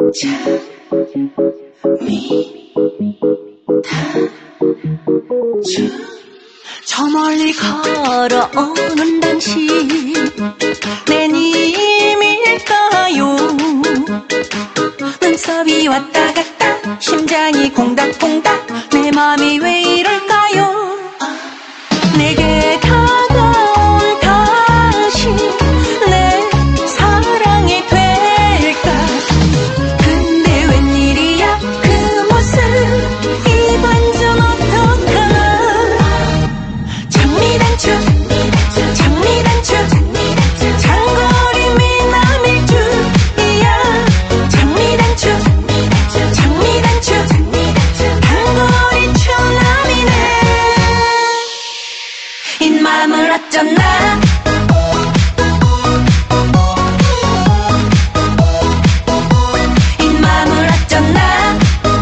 저 멀리 걸어오는 당신 내 님일까요? 눈썹이 왔다 갔다 심장이 콩닥콩닥 내 맘이 왜 이럴까요? 내게 다가온 당신 내 사랑이 될까? 근데 웬일이야 그 모습 이번 좀 어떡하나? 장미단추 장거리 미남일 줄이야. 장미단추 단거리 추남이네. 이 맘을 어쩌나 이 맘을 어쩌나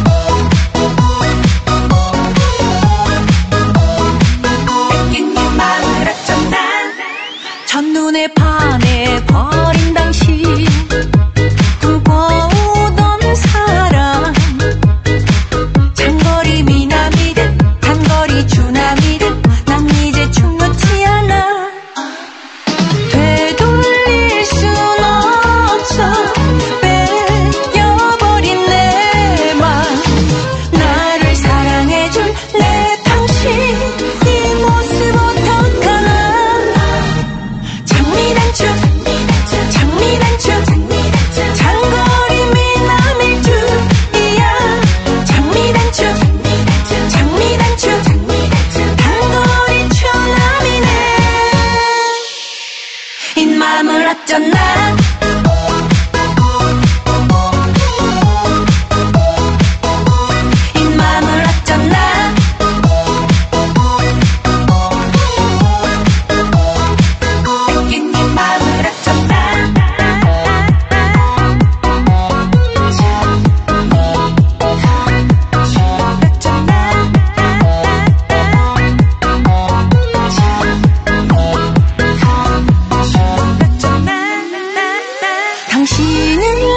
뺏긴 이 맘을 어쩌나. 첫눈에 반해버린 당신 꿈꿔오던 사랑 장거리 미남이든 단거리 추남이든 난 이제 춤 놓지 않아. 되돌릴 순 없어 빼려버린 내 맘 나를 사랑해줄 내 당신 이 모습 어떡하나. 장미단추 장거리 미남일 줄이야. 장미단추 단거리 추남이네. 이 맘을 어쩌나 이 맘을 어쩌나 뺏긴 이 맘을 어쩌나. 당신은